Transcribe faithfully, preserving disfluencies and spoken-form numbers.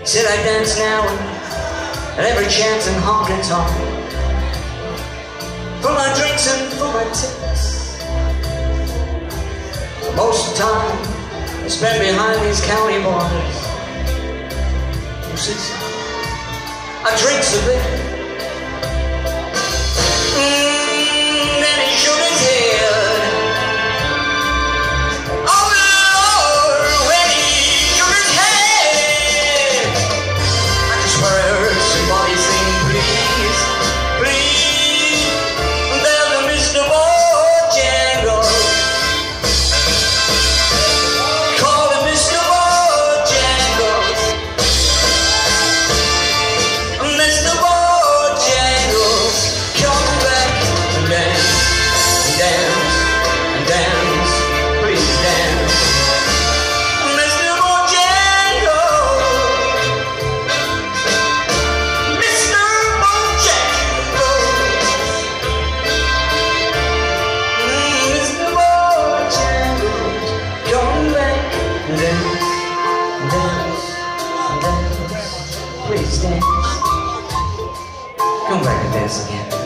He said I dance now at every chance and honky tonk, for my drinks and for my tips. Most of the time I spend behind these county bars. Who says I drinks a bit. Mm, then he shook his head. Oh Lord, when he shook his head, I just heard somebody sing, please, please, there's a Mister Bojangles. Call him Mister Bojangles. Mister Bojangles, come back and dance, and dance, and dance, please dance. Mister Bojangles, Mister Bojangles, mm, Mister Bojangles, come back and dance, and dance, and dance, please dance. Come back and dance again.